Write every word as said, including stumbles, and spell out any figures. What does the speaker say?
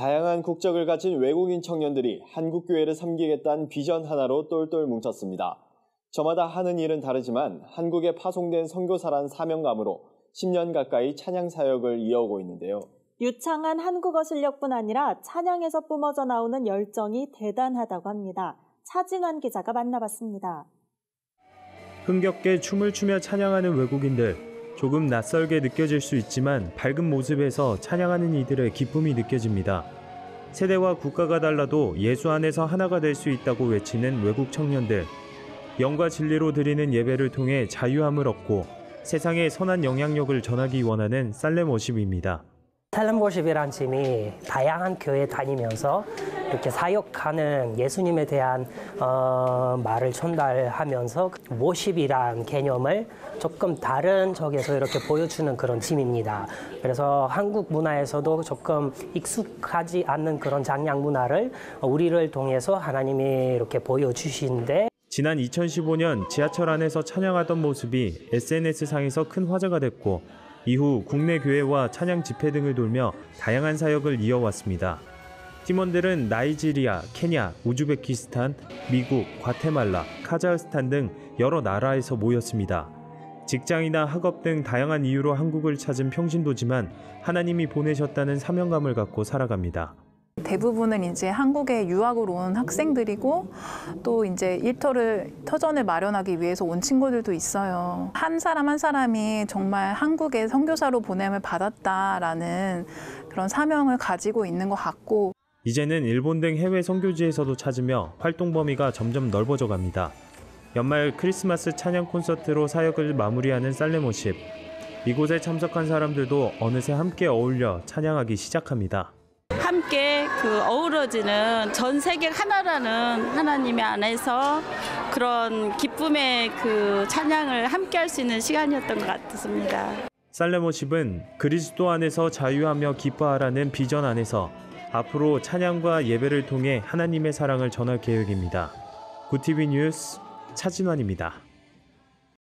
다양한 국적을 가진 외국인 청년들이 한국 교회를 섬기겠다는 비전 하나로 똘똘 뭉쳤습니다. 저마다 하는 일은 다르지만 한국에 파송된 선교사란 사명감으로 십 년 가까이 찬양 사역을 이어오고 있는데요. 유창한 한국어 실력뿐 아니라 찬양에서 뿜어져 나오는 열정이 대단하다고 합니다. 차징환 기자가 만나봤습니다. 흥겹게 춤을 추며 찬양하는 외국인들. 조금 낯설게 느껴질 수 있지만 밝은 모습에서 찬양하는 이들의 기쁨이 느껴집니다. 세대와 국가가 달라도 예수 안에서 하나가 될 수 있다고 외치는 외국 청년들. 영과 진리로 드리는 예배를 통해 자유함을 얻고 세상에 선한 영향력을 전하기 원하는 살렘 워십입니다. 살렘 워십이란 팀이 다양한 교회 다니면서 이렇게 사역하는 예수님에 대한 어, 말을 전달하면서 워십이란 개념을 조금 다른 쪽에서 이렇게 보여주는 그런 팀입니다. 그래서 한국 문화에서도 조금 익숙하지 않는 그런 찬양 문화를 우리를 통해서 하나님이 이렇게 보여주시는데 지난 이천십오 년 지하철 안에서 찬양하던 모습이 에스엔에스상에서 큰 화제가 됐고 이후 국내 교회와 찬양 집회 등을 돌며 다양한 사역을 이어왔습니다. 팀원들은 나이지리아, 케냐, 우즈베키스탄, 미국, 과테말라, 카자흐스탄 등 여러 나라에서 모였습니다. 직장이나 학업 등 다양한 이유로 한국을 찾은 평신도지만 하나님이 보내셨다는 사명감을 갖고 살아갑니다. 대부분은 이제 한국에 유학을 온 학생들이고 또 이제 일터를 터전을 마련하기 위해서 온 친구들도 있어요. 한 사람 한 사람이 정말 한국에 선교사로 보냄을 받았다라는 그런 사명을 가지고 있는 것 같고 이제는 일본 등 해외 선교지에서도 찾으며 활동 범위가 점점 넓어져 갑니다. 연말 크리스마스 찬양 콘서트로 사역을 마무리하는 살렘 워십. 이곳에 참석한 사람들도 어느새 함께 어울려 찬양하기 시작합니다. 함께 그 어우러지는 전 세계 하나라는 하나님의 안에서 그런 기쁨의 그 찬양을 함께 할 수 있는 시간이었던 것 같습니다. 살렘 워십은 그리스도 안에서 자유하며 기뻐하라는 비전 안에서 앞으로 찬양과 예배를 통해 하나님의 사랑을 전할 계획입니다. 구티비 뉴스 차진환입니다.